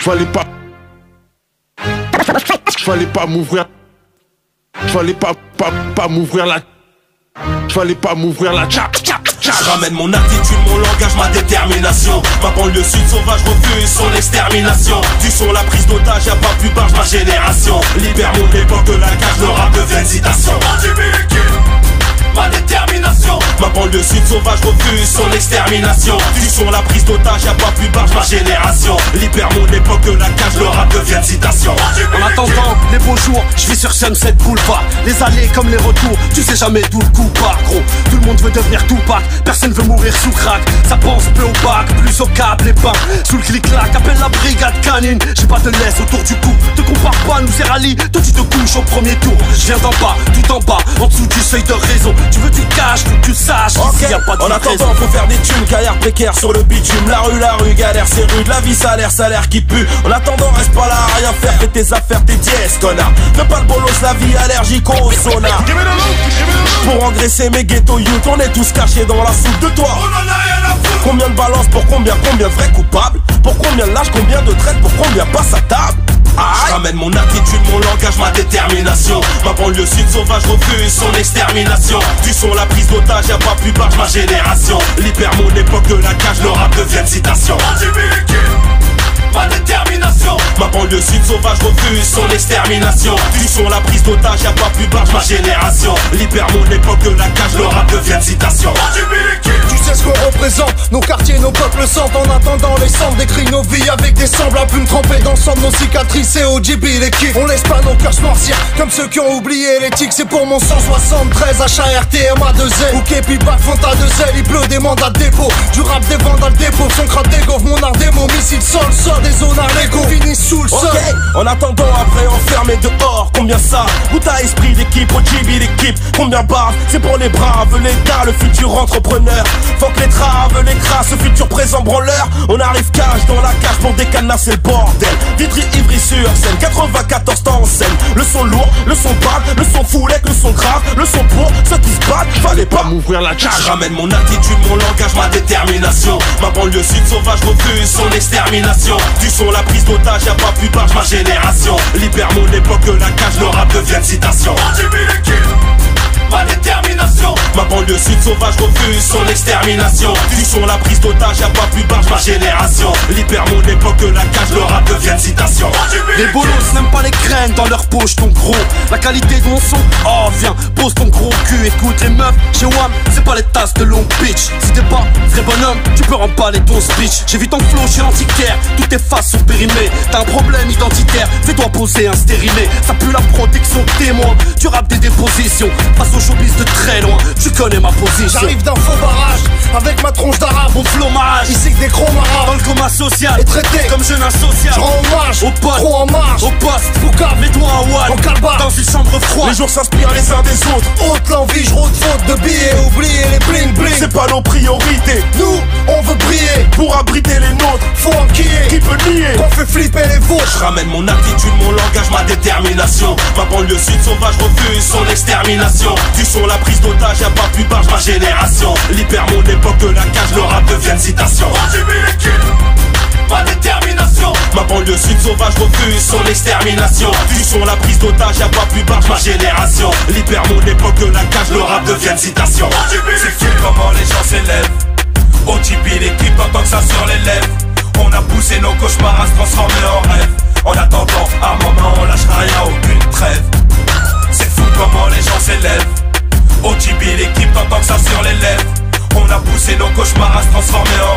Fallait pas m'ouvrir. Fallait pas m'ouvrir la. Fallait pas m'ouvrir la tcha. Je ramène mon attitude, mon langage, ma détermination. Ma banlieue sud sauvage refuse son extermination. Du son, la prise d'otage, y'a pas plus barge, ma génération. Libère mon époque, la cage, le rap devient citation. Ma détermination. Ma banlieue sud sauvage refuse son extermination. Du son, la prise d'otage, y'a pas plus barge, ma génération. Libère mon époque, la cage, le rap devient citation. En attendant les beaux jours, je vis sur Sunset Boulevard. Les allées comme les retours, tu sais jamais d'où le coup part, gros. Tout le monde veut devenir Tupac, personne veut mourir sous crack. Ça pense peu au bac, plus au câble et bains. Sous le clic-clac, appelle la brigade canine. J'ai pas de laisse autour du cou, te compare pas, nous c'est rallye. Toi tu te couches au premier tour, je viens d'en bas, tout en bas, en dessous du seuil de raison. Tu veux du cash, faut que tu saches okay. Y a pas de en attendant faut faire des thunes, carrière précaire sur le bitume. La rue, galère, c'est rude, la vie salaire qui pue. En attendant reste pas là à rien faire, fais tes affaires, tes dièses, connard. Fais pas le bolos, la vie allergique au sonar. Pour engraisser mes ghetto youth, on est tous cachés dans la soupe de toi. Combien de balances pour combien de vrais coupables? Pour combien de lâches, combien de traites, pour combien passe à table? Je ramène mon attitude, mon langage, ma détermination. Ma banlieue sud sauvage refuse son extermination. Du son, la prise d'otage, y'a pas plus barge, ma génération. Libère mon époque, la cage, le rap devient citation. Ma détermination. Ma banlieue sud sauvage refuse son extermination. Du son, la prise d'otage, y'a pas plus barge, ma génération. Libère mon époque, la cage, le rap devient citation. Tu sais ce qu'on représente, nos quartiers, nos peuples sentent. En attendant les cendres, décrit nos vies avec des semblables. Plumes trempées dans le sang de nos cicatrices et OGB l'équipe. On laisse pas nos cœurs se noircir comme ceux qui ont oublié l'éthique. C'est pour mon 173 HARTMA2Z. Ou Képi Bac Fonta 2Z. Il pleut des mandats de dépôt, du rap des vandales dépôt. Son crâne dégauve, mon art démo, missile sol, des zones à Lego. Finissent sous le sol. En attendant après enfermé dehors, combien ça goûte à esprit d'équipe, OGB l'équipe. Combien barres, c'est pour les braves, les gars, le futur entrepreneur. Faut que les traves, les crasses, ce futur présent branleur. On arrive cash dans la cage pour décanasser le bordel. Vitry, Ivry sur scène, 94 temps en scène. Le son lourd, le son bad, le son foulec, le son grave, le son pour ceux qui se battent. Fallait pas m'ouvrir la tcha. Je ramène mon attitude, mon langage, ma détermination. Ma banlieue sud sauvage refuse son extermination. Du son, la prise d'otage, y'a pas plus barge, ma génération. Libère mon époque, la cage, le rap devient citation. Ma détermination. Ma banlieue sud sauvage refuse son extermination. Du son, la prise d'otage, y'a pas plus barge, ma génération. Libère mon époque, la cage, le rap devient citation. Les bolos n'aiment pas les graines dans leur poche, ton gros. La qualité de mon son, oh viens, pose ton gros cul. Écoute les meufs, chez WAM, c'est pas les tasses de long bitch. Si t'es pas vrai bonhomme, tu peux remballer ton speech. J'ai vu ton flow chez l'antiquaire, toutes tes faces sont périmées. T'as un problème identitaire, fais-toi poser un stérilet. Ça pue la protection témoin, tu rappes des dépositions. Face au showbiz de très loin, tu connais ma position. J'arrive d'un faux barrage, avec ma tronche d'arabe. Mon flomage, ici que des gros marabes. Dans le coma social, et traité comme jeune asocial. Je rends hommage, au pote, trop en marge. au poste, Foucave, mets-toi en wall, en calbar. dans une chambre froide. Les jours s'inspirent les uns des autres. Haute l'envie, je rôde faute de billets. Oubliez les bling bling. C'est pas nos priorités. Nous, on veut briller pour abriter les nôtres. Faut enquiller, qui peut nier qu'on fait flipper les vôtres. Je ramène mon attitude, mon langage, ma détermination. Ma banlieue sud sauvage refuse son extermination. Du son, la prise d'otage, y'a pas plus barge, ma génération. Libère mon époque, la cage, le rap devient citation. Ma détermination. Ma banlieue sud sauvage refuse son extermination. Du son, la prise d'otage, y'a pas plus barge, ma génération. Libère mon époque, la cage, le rap devient citation. C'est fou comment les gens s'élèvent. OGB l'équipe entend que ça sur les lèvres. On a poussé nos cauchemars à se transformer en rêve. En attendant, à un moment on lâchera rien, aucune trêve. C'est fou comment les gens s'élèvent. OGB l'équipe entend que ça sur les lèvres. On a poussé nos cauchemars à se transformer en